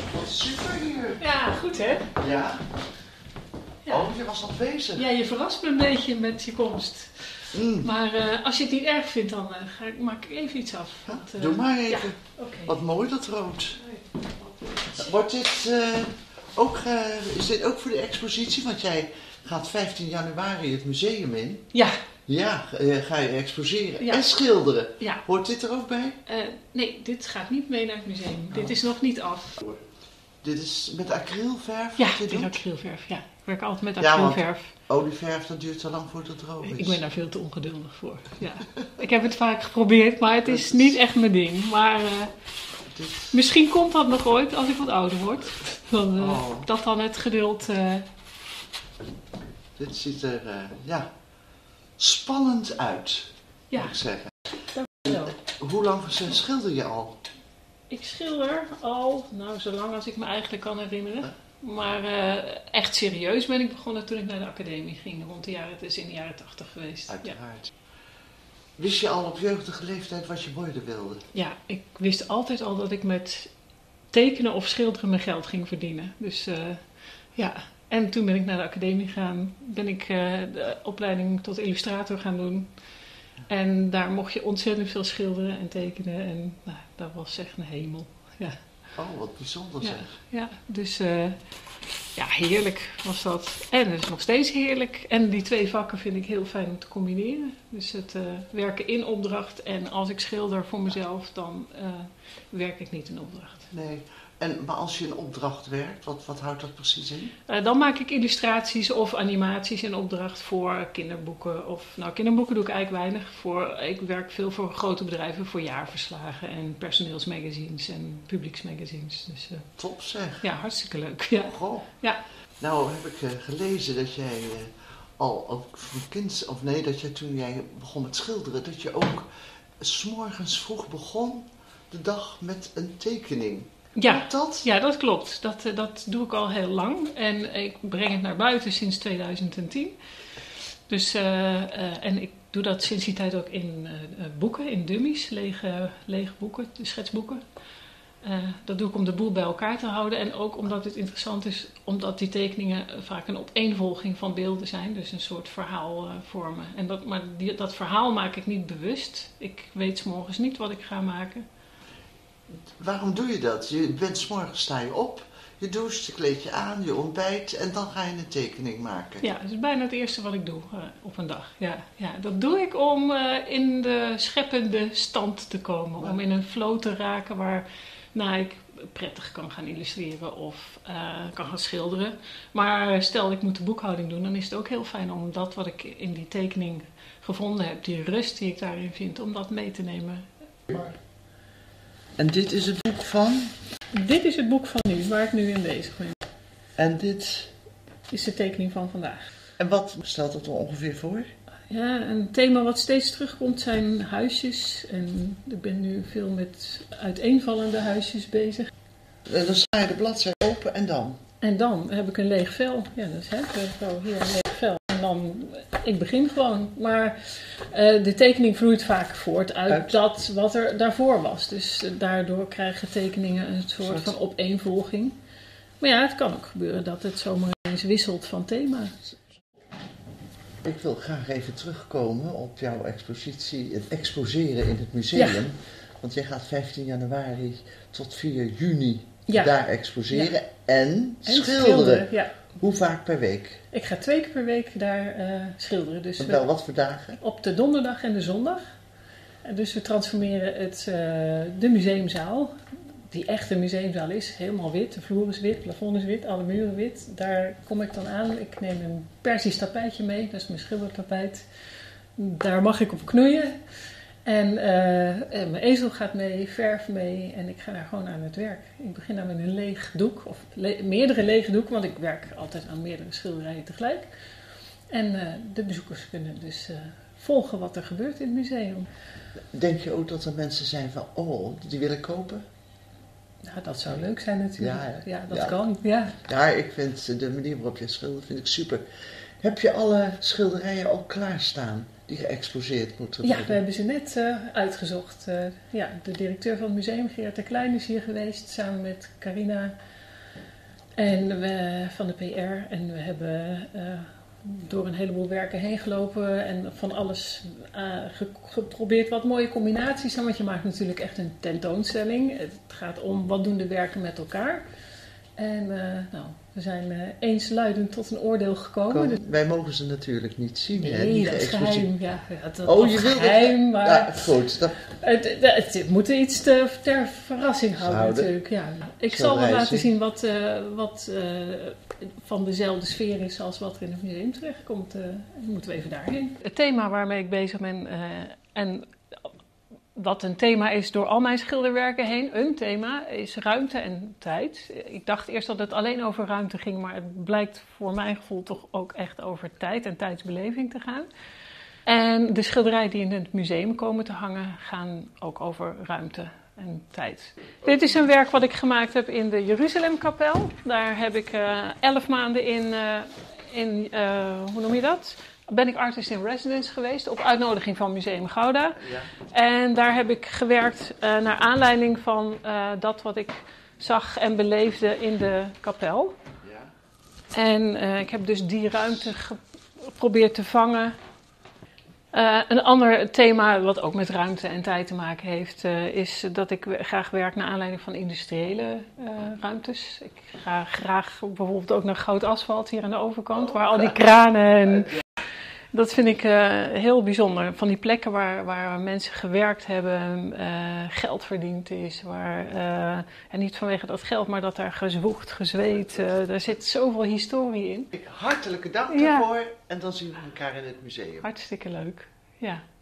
Wat super hier. Ja, goed hè? Ja. Ja. Oh, je was al bezig. Ja, je verrast me een beetje met je komst. Mm. Maar als je het niet erg vindt, dan maak ik even iets af. Ja, Want, doe maar even. Ja, oké. Wat mooi dat rood. Wordt dit is dit ook voor de expositie? Want jij gaat 15 januari het museum in. Ja. Ja, ga je exposeren Ja. en schilderen. Ja. Hoort dit er ook bij? Nee, dit gaat niet mee naar het museum. Oh. Dit is nog niet af. Dit is met acrylverf? Ja, wat je dit is doet? acrylverf. Ja. Ik werk altijd met Ja, want acrylverf. olieverf, dat duurt te lang voordat het droog is. Ik ben daar veel te ongeduldig voor. Ja. Ik heb het vaak geprobeerd, maar het is niet echt mijn ding. Maar misschien komt dat nog ooit als ik wat ouder word. Dat dan het geduld... Dit ziet er spannend uit, Ja. moet ik zeggen. Dankjewel. Hoe lang schilder je al? Ik schilder al, zolang als ik me eigenlijk kan herinneren. Maar echt serieus ben ik begonnen toen ik naar de academie ging. Het is in de jaren 80 geweest. Uiteraard. Ja. Wist je al op jeugdige leeftijd wat je worden wilde? Ja, ik wist altijd al dat ik met tekenen of schilderen mijn geld ging verdienen. Dus ja, en toen ben ik naar de academie gegaan. Ben ik de opleiding tot illustrator gaan doen. En daar mocht je ontzettend veel schilderen en tekenen. En dat was echt een hemel. Ja. Oh, wat bijzonder zeg. Ja, dus heerlijk was dat. En het is nog steeds heerlijk. En die twee vakken vind ik heel fijn om te combineren. Dus het werken in opdracht en als ik schilder voor mezelf, dan werk ik niet in opdracht. Nee, maar als je in opdracht werkt, wat houdt dat precies in? Dan maak ik illustraties of animaties in opdracht voor kinderboeken. Kinderboeken doe ik eigenlijk weinig. Ik werk veel voor grote bedrijven, voor jaarverslagen en personeelsmagazines en publieksmagazines. Dus, top zeg. Ja, hartstikke leuk. Ja. Goh. Ja. Nou heb ik gelezen dat jij dat jij toen jij begon met schilderen, dat je ook 's morgens vroeg begon de dag met een tekening. Ja, dat? Ja, dat klopt. Dat doe ik al heel lang. En ik breng het naar buiten sinds 2010. Dus, en ik doe dat sinds die tijd ook in boeken, in dummies, lege boeken, schetsboeken. Dat doe ik om de boel bij elkaar te houden. En ook omdat het interessant is, omdat die tekeningen vaak een opeenvolging van beelden zijn. Dus een soort verhaal vormen. Maar dat verhaal maak ik niet bewust. Ik weet 's morgens niet wat ik ga maken. Waarom doe je dat? Je bent 's morgens, sta je op, je doucht, je kleed je aan, je ontbijt en dan ga je een tekening maken. Ja, dat is bijna het eerste wat ik doe op een dag. Ja, dat doe ik om in de scheppende stand te komen. Ja. Om in een flow te raken waar ik prettig kan gaan illustreren of kan gaan schilderen. Maar stel ik moet de boekhouding doen, dan is het ook heel fijn om dat wat ik in die tekening gevonden heb, die rust die ik daarin vind, om dat mee te nemen. En dit is het boek van? Dit is het boek van nu, waar ik nu in bezig ben. En dit? Is de tekening van vandaag. En wat stelt het er ongeveer voor? Ja, een thema wat steeds terugkomt zijn huisjes. En ik ben nu veel met uiteenvallende huisjes bezig. En dan sla je de bladzijde open en dan? En dan heb ik een leeg vel. Ja, dat is hier een leeg vel. En dan, ik begin gewoon. Maar de tekening vloeit vaak voort uit dat wat er daarvoor was. Dus daardoor krijgen tekeningen een soort van opeenvolging. Maar ja, het kan ook gebeuren dat het zomaar eens wisselt van thema. Ik wil graag even terugkomen op jouw expositie, het exposeren in het museum. Ja. Want jij gaat 15 januari tot 4 juni daar exposeren en schilderen. Ja. Hoe vaak per week? Ik ga 2 keer per week daar schilderen. Dus wel wat voor dagen? Op de donderdag en de zondag. Dus we transformeren de museumzaal, die echte museumzaal is, helemaal wit. De vloer is wit, het plafond is wit, alle muren wit. Daar kom ik dan aan. Ik neem een Persisch tapijtje mee, dat is mijn schildertapijt. Daar mag ik op knoeien. En mijn ezel gaat mee, verf mee en ik ga daar gewoon aan het werk. Ik begin dan met een leeg doek, of meerdere lege doeken, want ik werk altijd aan meerdere schilderijen tegelijk. En de bezoekers kunnen dus volgen wat er gebeurt in het museum. Denk je ook dat er mensen zijn van, die willen kopen? Nou, dat zou leuk zijn natuurlijk. Ja, dat kan. Ja, ik vind de manier waarop je schildert vind ik super. Heb je alle schilderijen al klaarstaan die geëxposeerd moeten worden? Ja, we hebben ze net uitgezocht. De directeur van het museum, Gerard de Klein, is hier geweest samen met Carina En van de PR. En we hebben door een heleboel werken heen gelopen en van alles geprobeerd wat mooie combinaties zijn. Want je maakt natuurlijk echt een tentoonstelling. Het gaat om wat doen de werken met elkaar. En we zijn eensluidend tot een oordeel gekomen. Wij mogen ze natuurlijk niet zien. Nee, dat is geheim. Ja, je wilt geheim, maar ja, goed. het moet iets ter verrassing houden natuurlijk. Ja. Ik zal wel laten zien wat van dezelfde sfeer is als wat er in het museum terechtkomt. Moeten we even daarheen. Het thema waarmee ik bezig ben en wat een thema is door al mijn schilderwerken heen, een thema, is ruimte en tijd. Ik dacht eerst dat het alleen over ruimte ging, maar het blijkt voor mijn gevoel toch ook echt over tijd en tijdsbeleving te gaan. En de schilderijen die in het museum komen te hangen, gaan ook over ruimte en tijd. Dit is een werk wat ik gemaakt heb in de Jeruzalemkapel. Daar heb ik 11 maanden hoe noem je dat? Ben ik artist in residence geweest op uitnodiging van Museum Gouda. Ja. En daar heb ik gewerkt naar aanleiding van dat wat ik zag en beleefde in de kapel. Ja. En ik heb dus die ruimte geprobeerd te vangen. Een ander thema wat ook met ruimte en tijd te maken heeft, is dat ik graag werk naar aanleiding van industriële ruimtes. Ik ga graag bijvoorbeeld ook naar goud asfalt hier aan de overkant, waar al die kranen en... Dat vind ik heel bijzonder. Van die plekken waar mensen gewerkt hebben, geld verdiend is. En niet vanwege dat geld, maar dat daar gezwoegd, gezweet. Daar zit zoveel historie in. Hartelijke dank daarvoor. En dan zien we elkaar in het museum. Hartstikke leuk, ja.